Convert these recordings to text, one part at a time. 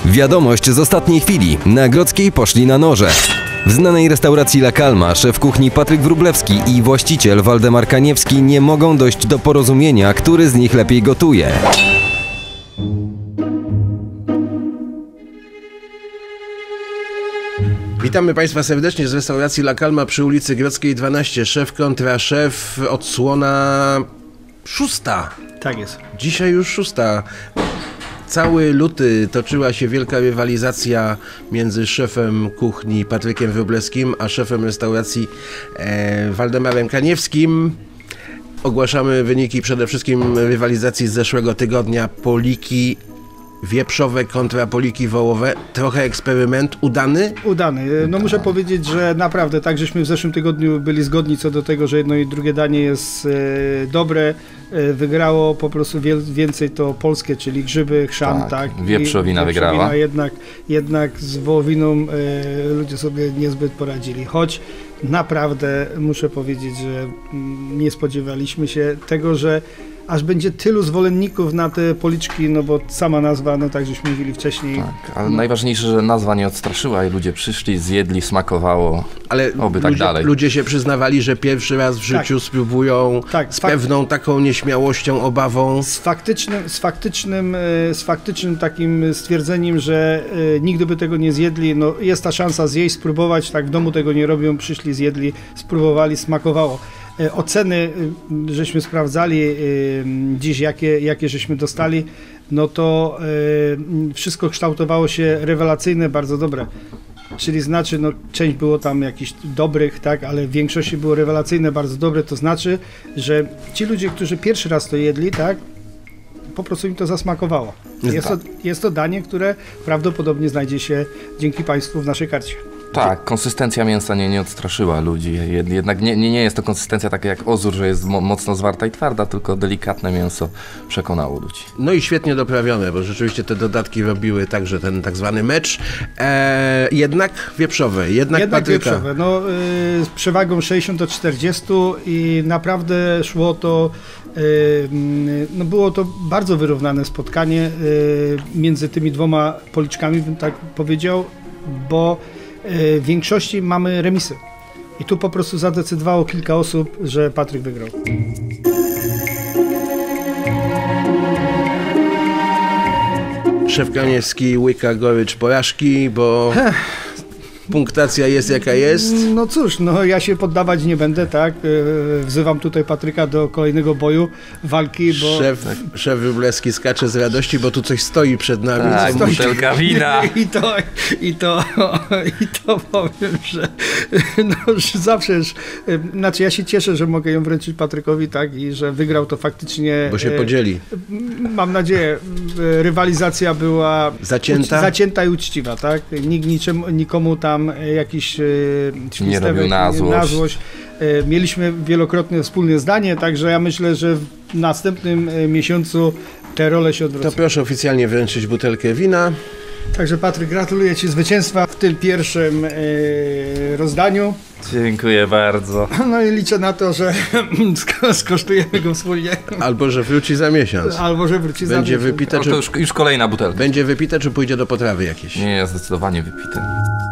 Wiadomość z ostatniej chwili. Na Grodzkiej poszli na noże. W znanej restauracji La Calma szef kuchni Patryk Wróblewski i właściciel Waldemar Kaniewski nie mogą dojść do porozumienia, który z nich lepiej gotuje. Witamy Państwa serdecznie z restauracji La Calma przy ulicy Grodzkiej 12. Szef kontra szef, odsłona 6. Tak jest. Dzisiaj już 6. Cały luty toczyła się wielka rywalizacja między szefem kuchni Patrykiem Wróblewskim a szefem restauracji Waldemarem Kaniewskim. Ogłaszamy wyniki przede wszystkim rywalizacji z zeszłego tygodnia. Poliki wieprzowe kontra poliki wołowe. Trochę eksperyment udany? Udany. No muszę powiedzieć, że naprawdę tak, żeśmy w zeszłym tygodniu byli zgodni co do tego, że jedno i drugie danie jest dobre. Wygrało po prostu więcej to polskie, czyli grzyby, chrzan, tak. Wieprzowina wygrała. Jednak z wołowiną ludzie sobie niezbyt poradzili. Choć naprawdę muszę powiedzieć, że nie spodziewaliśmy się tego, że aż będzie tylu zwolenników na te policzki, no bo sama nazwa, no tak żeśmy mówili wcześniej. Tak, ale najważniejsze, że nazwa nie odstraszyła i ludzie przyszli, zjedli, smakowało, ale oby tak dalej. Ludzie się przyznawali, że pierwszy raz w życiu spróbują z pewną taką nieśmiałością, obawą. Z faktycznym takim stwierdzeniem, że nigdy by tego nie zjedli, no jest ta szansa zjeść, spróbować, tak w domu tego nie robią, przyszli, zjedli, spróbowali, smakowało. Oceny, żeśmy sprawdzali dziś, jakie żeśmy dostali, no to wszystko kształtowało się rewelacyjne, bardzo dobre. Czyli znaczy, no część było tam jakichś dobrych, tak, ale w większości było rewelacyjne, bardzo dobre, to znaczy, że ci ludzie, którzy pierwszy raz to jedli, tak, po prostu im to zasmakowało. Jest to danie, które prawdopodobnie znajdzie się dzięki Państwu w naszej karcie. Tak, konsystencja mięsa nie odstraszyła ludzi. Jednak nie jest to konsystencja taka jak ozór, że jest mocno zwarta i twarda, tylko delikatne mięso przekonało ludzi. No i świetnie doprawione, bo rzeczywiście te dodatki robiły także ten tak zwany mecz. Jednak wieprzowe, jednak Patryka. Wieprzowe, no z przewagą 60-40 i naprawdę szło to, no było to bardzo wyrównane spotkanie między tymi dwoma policzkami, bym tak powiedział, bo w większości mamy remisy. I tu po prostu zadecydowało kilka osób, że Patryk wygrał. Szef Kaniewski łyka gorycz porażki, bo punktacja jest jaka jest. No cóż, no ja się poddawać nie będę, tak? Wzywam tutaj Patryka do kolejnego boju, walki, bo... Szef Wróblewski skacze z radości, bo tu coś stoi przed nami. Tak, butelka wina. I to powiem, że no, że zawsze już, znaczy ja się cieszę, że mogę ją wręczyć Patrykowi, tak? I że wygrał to faktycznie... Bo się podzieli. Mam nadzieję, rywalizacja była zacięta i uczciwa, tak? Nikt nikomu tam jakiś świstewek, na złość. Mieliśmy wielokrotnie wspólne zdanie, także ja myślę, że w następnym miesiącu te role się odwrócą. To proszę oficjalnie wręczyć butelkę wina. Także Patryk, gratuluję Ci zwycięstwa w tym pierwszym rozdaniu. Dziękuję bardzo. No i liczę na to, że skosztujemy go wspólnie. Albo że wróci za miesiąc. Będzie wypite, to już kolejna butelka. Będzie wypite, czy pójdzie do potrawy jakieś? Nie, zdecydowanie wypite.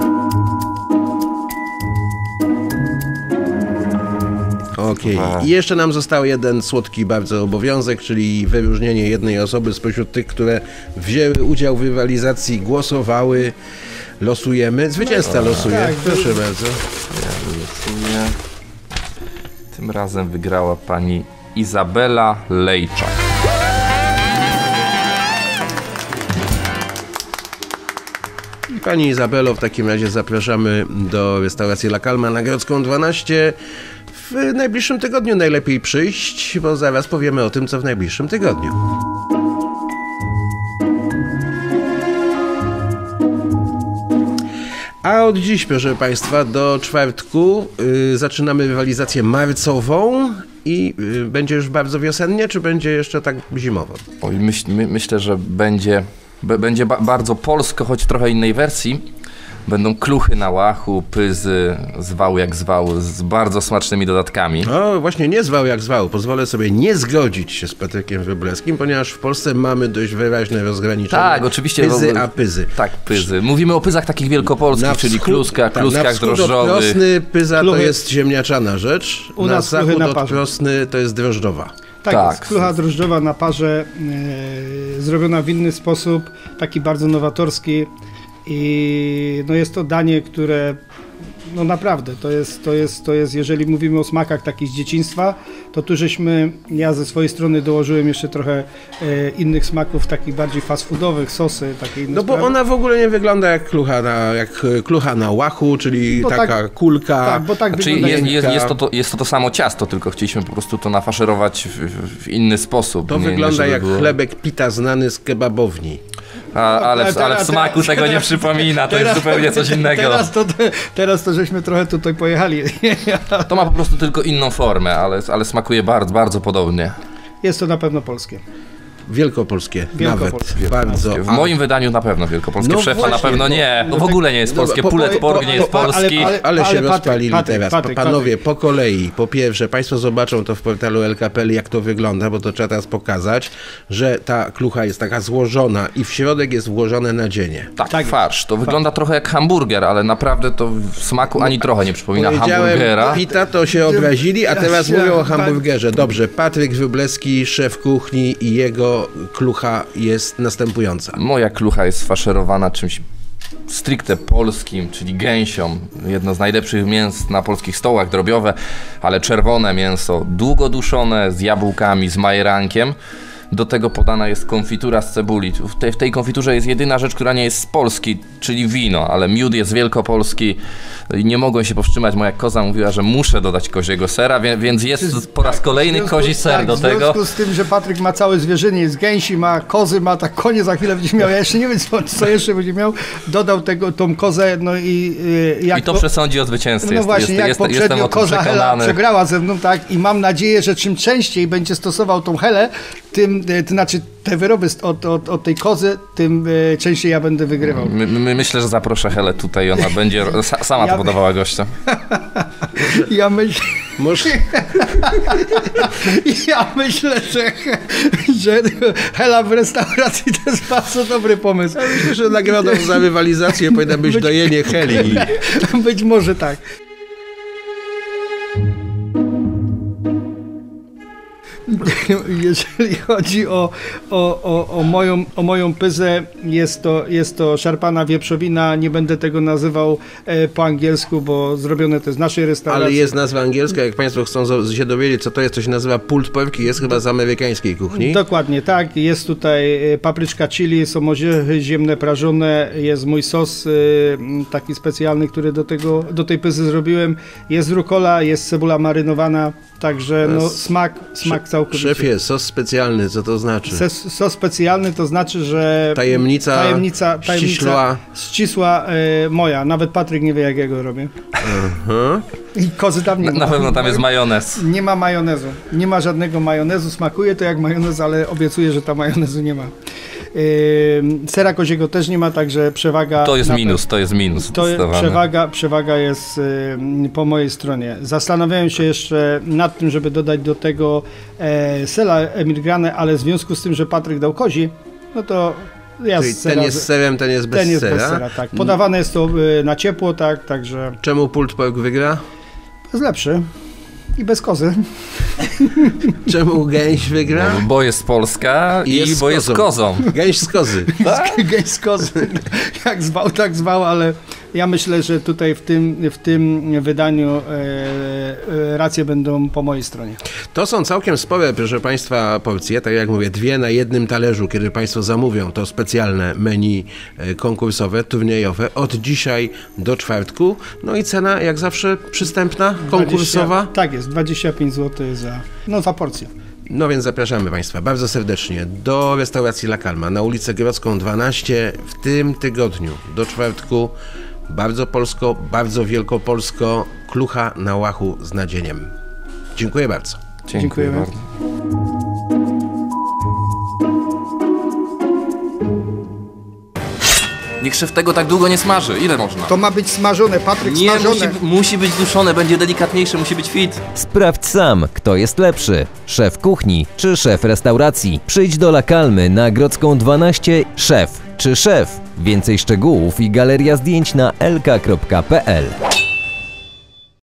Okej. I jeszcze nam został jeden słodki bardzo obowiązek, czyli wyróżnienie jednej osoby spośród tych, które wzięły udział w rywalizacji, głosowały. Losujemy. Zwycięzca losuje. Tak, proszę bardzo. Ja losuję. Tym razem wygrała pani Izabela Lejczak. Pani Izabelo, w takim razie zapraszamy do restauracji La Calma na Grodzką 12. W najbliższym tygodniu najlepiej przyjść, bo zaraz powiemy o tym, co w najbliższym tygodniu. A od dziś, proszę Państwa, do czwartku zaczynamy rywalizację marcową i będzie już bardzo wiosennie, czy będzie jeszcze tak zimowo? Myślę, że będzie bardzo polsko, choć w trochę innej wersji. Będą kluchy na łachu, pyzy, zwał jak zwał, z bardzo smacznymi dodatkami. No właśnie, nie zwał jak zwał. Pozwolę sobie nie zgodzić się z Patrykiem Wróblewskim, ponieważ w Polsce mamy dość wyraźne rozgraniczenie. Tak, oczywiście. Pyzy a pyzy. Tak, pyzy. Mówimy o pyzach takich wielkopolskich, czyli kluskach drożdżowych. Prosny pyza to jest ziemniaczana rzecz, na zachód od prosny to jest drożdżowa. Tak, jest klucha drożdżowa na parze, zrobiona w inny sposób, taki bardzo nowatorski i no jest to danie, które no naprawdę, to jest, jeżeli mówimy o smakach takich z dzieciństwa, to tu ja ze swojej strony dołożyłem jeszcze trochę innych smaków, takich bardziej fast foodowych, sosy, takie inne bo ona w ogóle nie wygląda jak klucha na łachu, czyli no taka kulka. Tak, bo tak czyli jest to samo ciasto, tylko chcieliśmy po prostu to nafaszerować w inny sposób. To wygląda jak chlebek pita znany z kebabowni. Ale w smaku tego nie przypomina, to jest zupełnie coś innego. Teraz to żeśmy trochę tutaj pojechali. To ma po prostu tylko inną formę, ale smakuje bardzo, bardzo podobnie. Jest to na pewno polskie. Wielkopolskie nawet. Bardzo. W moim wydaniu na pewno wielkopolskie. No Szefa właśnie, na pewno nie. No w ogóle nie jest polskie. Pulet pork nie jest polski. Ale się rozpalili teraz. Patryk, Panowie, po kolei. Po pierwsze, państwo zobaczą to w portalu LKPL, jak to wygląda, bo to trzeba teraz pokazać, że ta klucha jest taka złożona i w środek jest włożone nadzienie. Tak, farsz. To wygląda trochę jak hamburger, ale naprawdę to w smaku ani trochę nie przypomina hamburgera. Pita, to się obrazili, a teraz mówią o hamburgerze. Dobrze, Patryk Wróblewski, szef kuchni i jego klucha jest następująca. Moja klucha jest faszerowana czymś stricte polskim, czyli gęsią. Jedno z najlepszych mięs na polskich stołach, drobiowe, ale czerwone mięso, długo duszone, z jabłkami, z majerankiem. Do tego podana jest konfitura z cebuli. W tej konfiturze jest jedyna rzecz, która nie jest z Polski, czyli wino, ale miód jest wielkopolski. Nie mogłem się powstrzymać, moja koza mówiła, że muszę dodać koziego sera, więc jest po raz kolejny kozi ser do tego. W związku z tym, że Patryk ma całe zwierzynie, jest gęsi, ma kozy, ma tak konie, za chwilę będzie miał, ja jeszcze nie wiem co jeszcze będzie miał, dodał tą kozę, no i jak... I to przesądzi o zwycięstwie. No właśnie, jak poprzednio koza Hela przegrała ze mną, tak, i mam nadzieję, że czym częściej będzie stosował tą Helę, tym, to znaczy te wyroby od tej kozy, tym częściej ja będę wygrywał. Myślę, że zaproszę Helę tutaj, ona będzie sama to podawała gościa. Ja myślę, że Hela w restauracji to jest bardzo dobry pomysł. Ja myślę, że nagrodą za rywalizację powinna być dojenie Heli. Być może tak. Jeżeli chodzi o moją pyzę, jest to szarpana wieprzowina. Nie będę tego nazywał po angielsku, bo zrobione to z naszej restauracji. Ale jest nazwa angielska, jak państwo chcą się dowiedzieć, co to jest, to się nazywa pulled pork i jest chyba z amerykańskiej kuchni. Dokładnie, tak. Jest tutaj papryczka chili, są orzechy ziemne prażone, jest mój sos taki specjalny, który do tej pyzy zrobiłem. Jest rucola, jest cebula marynowana. Także no, smak całkowicie. Szefie, sos specjalny, co to znaczy? Sos specjalny to znaczy, że tajemnica ścisła moja. Nawet Patryk nie wie, jak ja go robię. I kozy tam nie ma. Na pewno tam jest majonez. Nie ma majonezu. Nie ma żadnego majonezu. Smakuje to jak majonez, ale obiecuję, że tam majonezu nie ma. Sera koziego też nie ma, także przewaga... To jest minus. Przewaga jest po mojej stronie. Zastanawiałem się jeszcze nad tym, żeby dodać do tego sera emilgrane, ale w związku z tym, że Patryk dał kozi, no to ja czyli ten jest z serem, ten jest bez sera? Tak. Podawane jest to na ciepło, tak, także... Czemu pulled pork wygra? Jest lepszy. I bez kozy. Czemu gęś wygra? No, bo jest Polska bo jest kozą. Gęś z kozy. Tak? Gęś z kozy. Jak zwał, tak zwał, ale ja myślę, że tutaj w tym wydaniu racje będą po mojej stronie. To są całkiem spore, proszę państwa, porcje. Tak jak mówię, 2 na jednym talerzu, kiedy państwo zamówią to specjalne menu konkursowe, turniejowe od dzisiaj do czwartku. No i cena jak zawsze przystępna, konkursowa. Tak jest, 25 zł za porcję. No więc zapraszamy państwa bardzo serdecznie do restauracji La Calma na ulicę Grodzką 12 w tym tygodniu do czwartku. Bardzo polsko, bardzo wielkopolsko, klucha na łachu z nadzieniem. Dziękuję bardzo. Dziękuję bardzo. Niech szef tego tak długo nie smaży. Ile można? To ma być smażone, Patryk, Nie, smażone. musi być duszone, będzie delikatniejsze, musi być fit. Sprawdź sam, kto jest lepszy, szef kuchni czy szef restauracji. Przyjdź do La Calmy na Grodzką 12. Szef czy szef? Więcej szczegółów i galeria zdjęć na lk.pl.